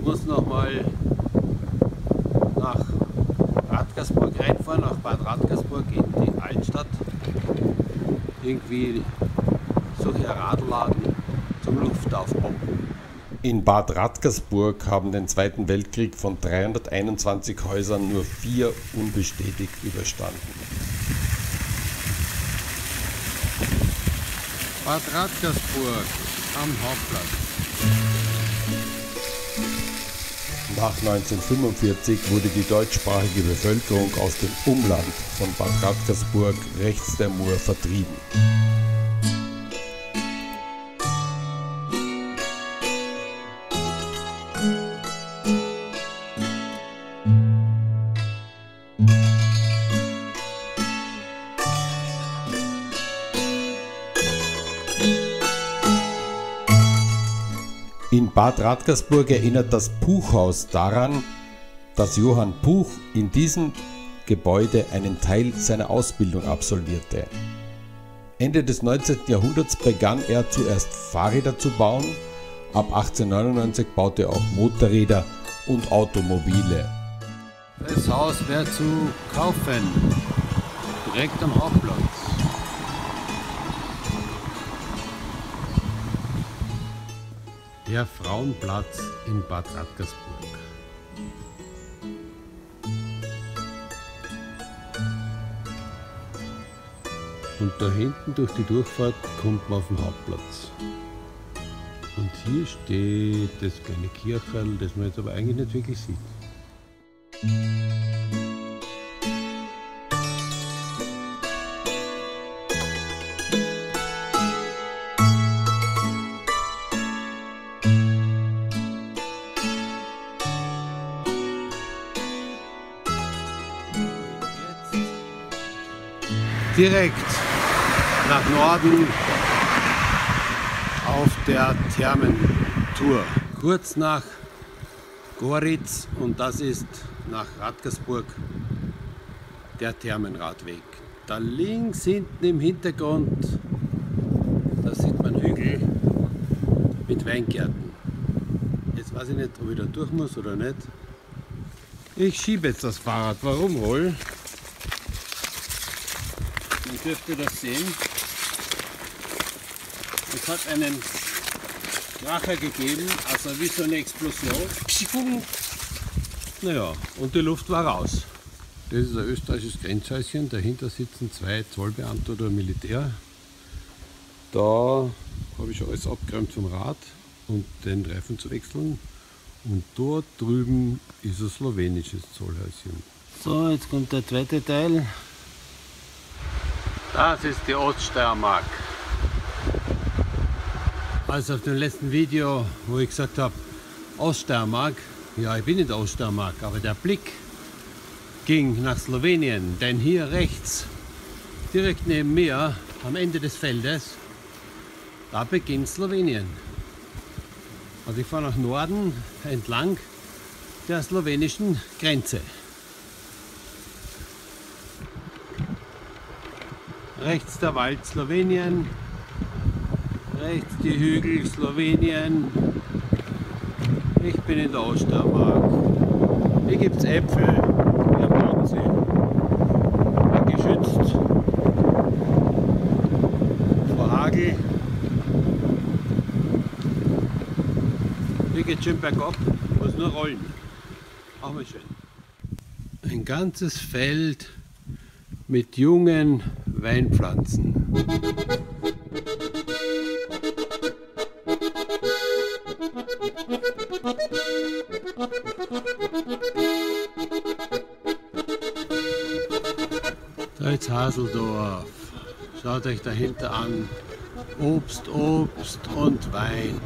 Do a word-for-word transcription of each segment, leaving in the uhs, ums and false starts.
muss noch mal nach Radkersburg reinfahren, nach Bad Radkersburg in die Altstadt. Irgendwie suche ich einen Radladen zum Luftaufbau. In Bad Radkersburg haben den Zweiten Weltkrieg von dreihunderteinundzwanzig Häusern nur vier unbestätigt überstanden. Bad Radkersburg am Hauptplatz. Nach neunzehnhundertfünfundvierzig wurde die deutschsprachige Bevölkerung aus dem Umland von Bad Radkersburg rechts der Mur vertrieben. In Bad Radkersburg erinnert das Puchhaus daran, dass Johann Puch in diesem Gebäude einen Teil seiner Ausbildung absolvierte. Ende des neunzehnten Jahrhunderts begann er zuerst Fahrräder zu bauen, ab achtzehnhundertneunundneunzig baute er auch Motorräder und Automobile. Das Haus wäre zu kaufen, direkt am Hauptplatz. Der Frauenplatz in Bad Radkersburg. Und da hinten durch die Durchfahrt kommt man auf den Hauptplatz. Und hier steht das kleine Kircherl, das man jetzt aber eigentlich nicht wirklich sieht. Direkt nach Norden auf der Thermentour. Kurz nach Goritz, und das ist nach Radkersburg der Thermenradweg. Da links hinten im Hintergrund, da sieht man Hügel mit Weingärten. Jetzt weiß ich nicht, ob ich da durch muss oder nicht. Ich schiebe jetzt das Fahrrad. Warum wohl? Ihr dürft ihr das sehen. Es hat einen Kracher gegeben, also wie so eine Explosion. Naja, und die Luft war raus. Das ist ein österreichisches Grenzhäuschen, dahinter sitzen zwei Zollbeamte oder Militär. Da habe ich alles abgeräumt vom Rad und den Reifen zu wechseln. Und dort drüben ist ein slowenisches Zollhäuschen. So, jetzt kommt der zweite Teil. Das ist die Oststeiermark. Also auf dem letzten Video, wo ich gesagt habe, Oststeiermark, ja, ich bin in der Oststeiermark, aber der Blick ging nach Slowenien, denn hier rechts, direkt neben mir, am Ende des Feldes, da beginnt Slowenien. Also ich fahre nach Norden entlang der slowenischen Grenze. Rechts der Wald Slowenien, rechts die Hügel Slowenien. Ich bin in der Oststeiermark. Hier gibt es Äpfel, hier bauen sie. War geschützt vor Hagel. Hier geht es schön bergab, muss nur rollen. Auch mal schön. Ein ganzes Feld mit jungen Weinpflanzen. Da ist Haseldorf. Schaut euch dahinter an. Obst, Obst und Wein.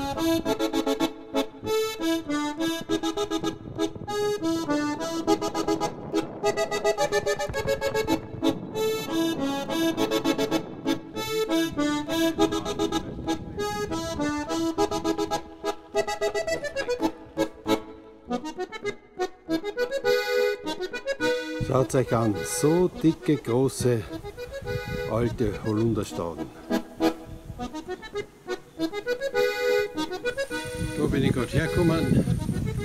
Schaut euch an, so dicke, große, alte Holunderstauden. Da bin ich gerade hergekommen.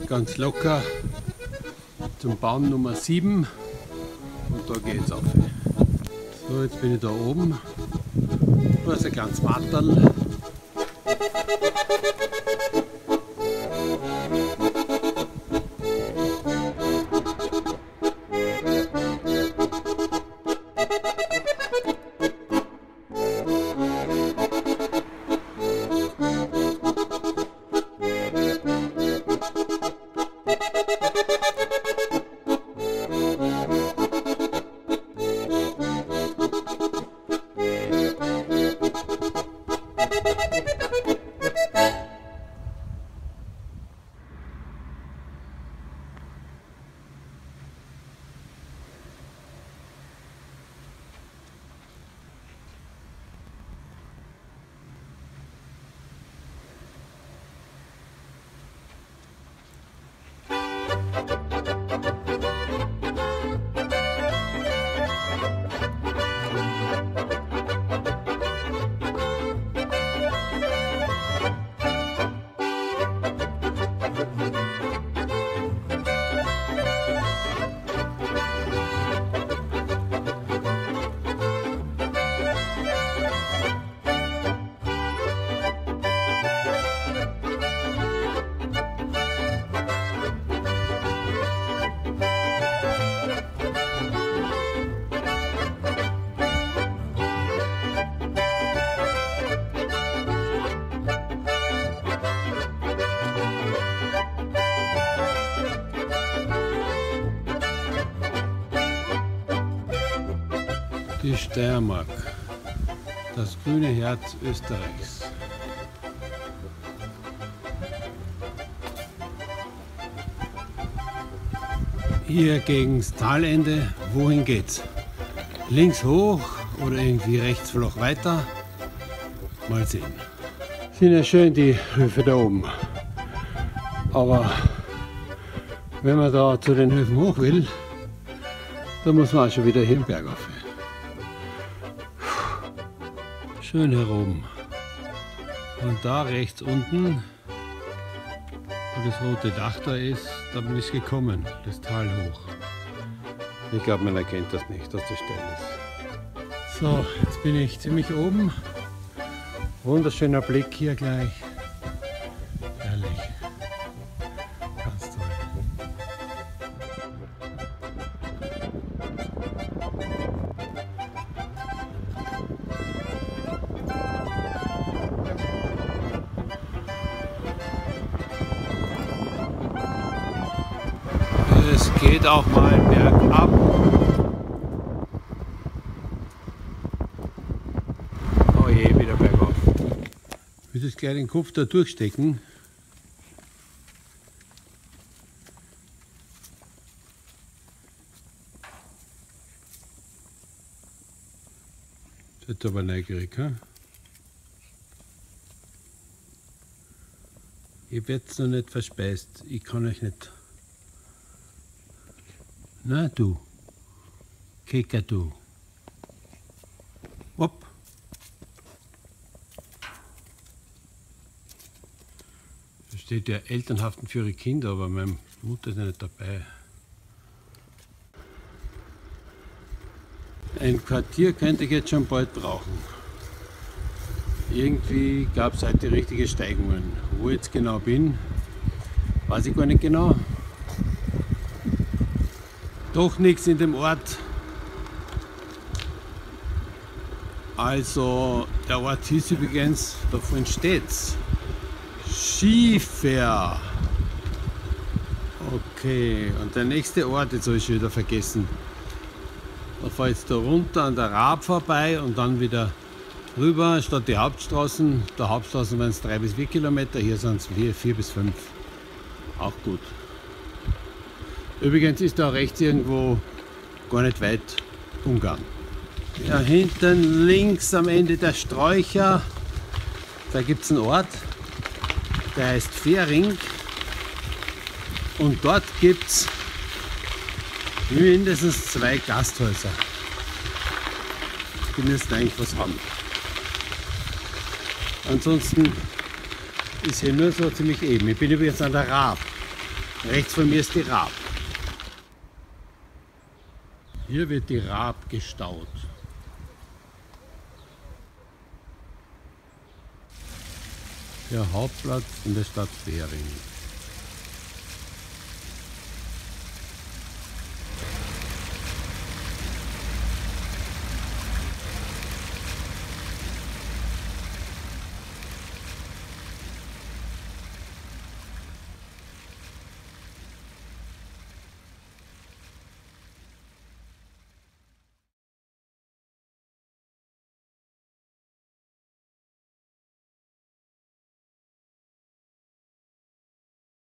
ganz locker zum Baum Nummer sieben und da geht es auf. So, jetzt bin ich da oben. Da ist ein kleines Matterl. Die Steiermark, das grüne Herz Österreichs. Hier gegen das Talende, wohin geht's? Links hoch oder irgendwie rechts flach weiter? Mal sehen. Sind ja schön die Höfe da oben. Aber wenn man da zu den Höfen hoch will, dann muss man auch schon wieder hier im Berg auf. Schön hier oben. Und da rechts unten, wo das rote Dach da ist, da bin ich gekommen, das Tal hoch. Ich glaube, man erkennt das nicht, dass das steil ist. So, jetzt bin ich ziemlich oben. Wunderschöner Blick hier gleich. Herrlich. Ganz toll. Es geht auch mal bergab. Oh je, wieder bergauf. Ich will jetzt gleich den Kopf da durchstecken. Seid aber neugierig, ha? Ihr werdet noch nicht verspeist. Ich kann euch nicht. Na du, Kekatu. Hopp. Da steht ja Elternhaften für ihre Kinder, aber meine Mutter ist ja nicht dabei. Ein Quartier könnte ich jetzt schon bald brauchen. Irgendwie gab es heute richtige Steigungen. Wo ich jetzt genau bin, weiß ich gar nicht genau. Doch nichts in dem Ort. Also der Ort hieß übrigens, da vorhin steht's, Schiefer. Okay, und der nächste Ort, jetzt habe ich schon wieder vergessen. Da fahre ich jetzt da runter an der Raab vorbei und dann wieder rüber, statt die Hauptstraßen. Der Hauptstraßen waren es drei bis vier Kilometer, hier sind es vier, vier bis fünf. Auch gut. Übrigens ist da rechts irgendwo gar nicht weit Ungarn. Ja, hinten links am Ende der Sträucher, da gibt es einen Ort, der heißt Fähring. Und dort gibt es mindestens zwei Gasthäuser. Die müssten eigentlich was haben. Ansonsten ist hier nur so ziemlich eben. Ich bin übrigens an der Raab. Rechts von mir ist die Raab. Hier wird die Raab gestaut. Der Hauptplatz in der Stadt Fähring.